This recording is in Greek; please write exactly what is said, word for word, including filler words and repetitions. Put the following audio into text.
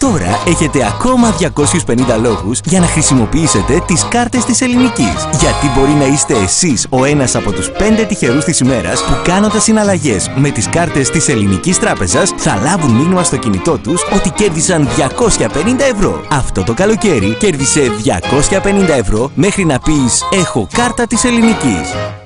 Τώρα έχετε ακόμα διακόσιους πενήντα λόγους για να χρησιμοποιήσετε τις κάρτες της Ελληνικής. Γιατί μπορεί να είστε εσείς ο ένας από τους πέντε τυχερούς της ημέρας που κάνοντας συναλλαγές με τις κάρτες της Ελληνικής Τράπεζας θα λάβουν μήνυμα στο κινητό τους ότι κέρδισαν διακόσια πενήντα ευρώ. Αυτό το καλοκαίρι κέρδισε διακόσια πενήντα ευρώ μέχρι να πεις «Έχω κάρτα της Ελληνικής».